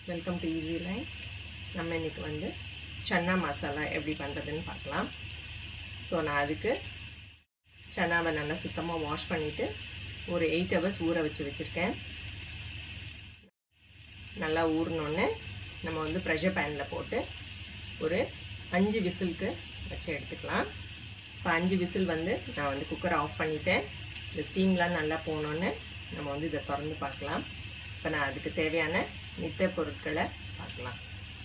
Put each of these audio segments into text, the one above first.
Welcome to easy line. நம்ம இன்றைக்கி வந்து சன்னா மசாலா எப்படி பண்ணுறதுன்னு பார்க்கலாம். ஸோ நான் அதுக்கு சன்னாவை நல்லா சுத்தமாக வாஷ் பண்ணிவிட்டு ஒரு 8 hours ஊற வச்சுருக்கேன். நல்லா ஊறினோடனே நம்ம வந்து ப்ரெஷர் பேனில் போட்டு ஒரு 5 விசிலுக்கு வச்சு எடுத்துக்கலாம். இப்போ 5 விசில் வந்து நான் வந்து குக்கரை ஆஃப் பண்ணிவிட்டேன். இந்த ஸ்டீம்லாம் நல்லா போனோன்னே நம்ம வந்து இதை திறந்து பார்க்கலாம். இப்போ நான் அதுக்கு தேவையான மித்த பொருட்களை பார்க்கலாம்.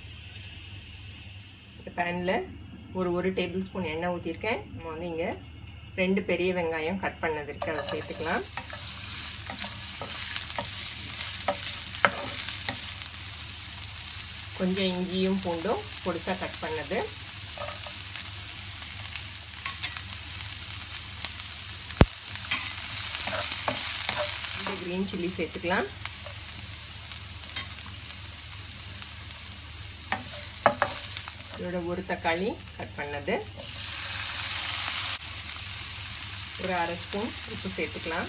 இந்த பேனில் ஒரு டேபிள் ஸ்பூன் எண்ணெய் ஊற்றிருக்கேன். நம்ம வந்து இங்கே 2 பெரிய வெங்காயம் கட் பண்ணது இருக்குது, அதை சேர்த்துக்கலாம். கொஞ்சம் இஞ்சியும் பூண்டும் பொடிசாக கட் பண்ணது, இந்த க்ரீன் சில்லி சேர்த்துக்கலாம். இதோட ஒரு தக்காளி கட் பண்ணது, ஒரு அரை ஸ்பூன் உப்பு சேர்த்துக்கலாம்.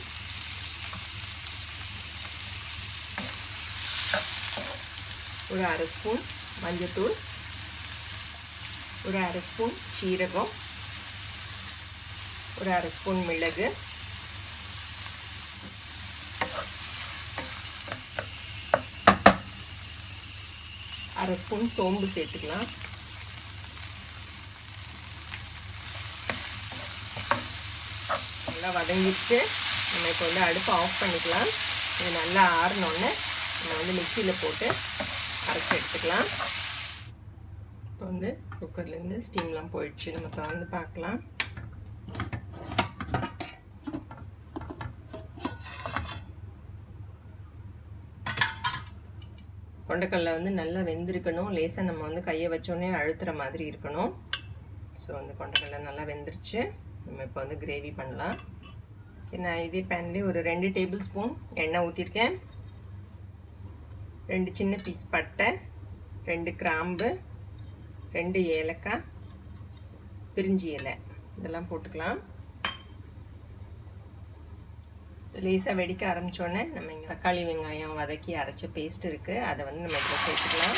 ஒரு அரை ஸ்பூன் மஞ்சத்தூள், ஒரு அரை ஸ்பூன் சீரகம், ஒரு அரை ஸ்பூன் மிளகு, அரை ஸ்பூன் சோம்பு சேர்த்துக்கலாம். நல்லா வதங்கிடுச்சு. நம்ம இப்போ வந்து அடுப்பை ஆஃப் பண்ணிக்கலாம். இது நல்லா ஆறினோடனே நம்ம வந்து மிக்சியில் போட்டு அரைச்சி எடுத்துக்கலாம். இப்போ வந்து குக்கர்லேருந்து ஸ்டீம்லாம் போயிடுச்சு. நம்ம திறந்து பார்க்கலாம். கொண்டைக்கடலை வந்து நல்லா வெந்திருக்கணும். லேசாக நம்ம வந்து கையை வச்சோடனே அழுத்துற மாதிரி இருக்கணும். ஸோ வந்து கொண்டைக்கடலை நல்லா வெந்துருச்சு. நம்ம இப்போ வந்து கிரேவி பண்ணலாம். நான் இதே பேன்லேயே ஒரு 2 டேபிள் ஸ்பூன் எண்ணெய் ஊற்றிருக்கேன். 2 சின்ன பீஸ் பட்டை, 2 கிராம்பு, 2 ஏலக்காய், பிரிஞ்சி இலை, இதெல்லாம் போட்டுக்கலாம். லேசாக வெடிக்க ஆரம்பித்தோடனே நம்ம இங்கே தக்காளி வெங்காயம் வதக்கி அரைச்ச பேஸ்ட் இருக்குது, அதை வந்து நம்ம இதில் சேர்த்துக்கலாம்.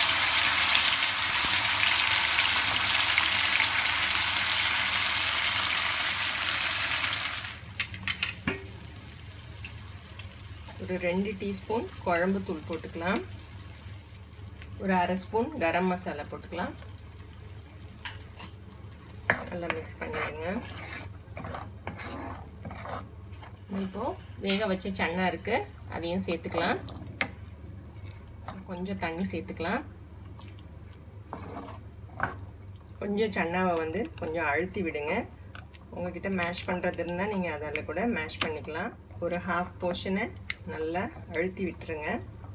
ஒரு 2 டீஸ்பூன் குழம்பு தூள் போட்டுக்கலாம். ஒரு அரை ஸ்பூன் கரம் மசாலா போட்டுக்கலாம். நல்லா மிக்ஸ் பண்ணிடுங்க. இப்போது வேக வச்ச சன்னா இருக்குது, அதையும் சேர்த்துக்கலாம். கொஞ்சம் தண்ணி சேர்த்துக்கலாம். கொஞ்சம் சன்னாவை வந்து கொஞ்சம் அழுத்தி விடுங்க. உங்கள்கிட்ட மேஷ் பண்ணுறது இருந்தால் நீங்கள் அதில் கூட மேஷ் பண்ணிக்கலாம். ஒரு ஹாஃப் போர்ஷனை நல்லா அழுத்தி விட்டுருங்க.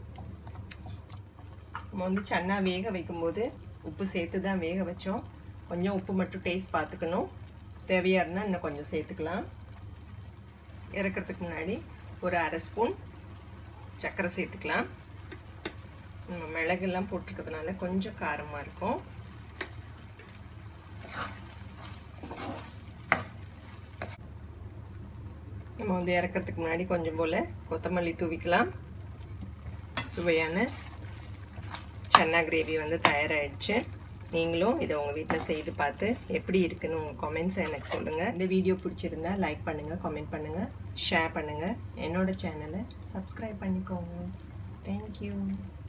நம்ம வந்து சன்னா வேக வைக்கும்போது உப்பு சேர்த்து தான் வேக வச்சோம். கொஞ்சம் உப்பு மட்டும் டேஸ்ட் பார்த்துக்கணும். தேவையாக இருந்தால் இன்னும் கொஞ்சம் சேர்த்துக்கலாம். இறக்கிறதுக்கு முன்னாடி ஒரு அரை ஸ்பூன் சர்க்கரை சேர்த்துக்கலாம். நம்ம மிளகுலாம் போட்டிருக்கிறதுனால கொஞ்சம் காரமாக இருக்கும். நம்ம வந்து இறக்கிறதுக்கு முன்னாடி கொஞ்சம் போல் கொத்தமல்லி தூவிக்கலாம். சுவையான சன்னா கிரேவி வந்து தயாராகிடுச்சு. நீங்களும் இதை உங்கள் வீட்டில் செய்து பார்த்து எப்படி இருக்குன்னு உங்கள் கமெண்ட்ஸை எனக்கு சொல்லுங்கள். இந்த வீடியோ பிடிச்சிருந்தா லைக் பண்ணுங்கள், கமெண்ட் பண்ணுங்கள், ஷேர் பண்ணுங்கள். என்னோடய சேனலை சப்ஸ்கிரைப் பண்ணிக்கோங்க. தேங்க்யூ.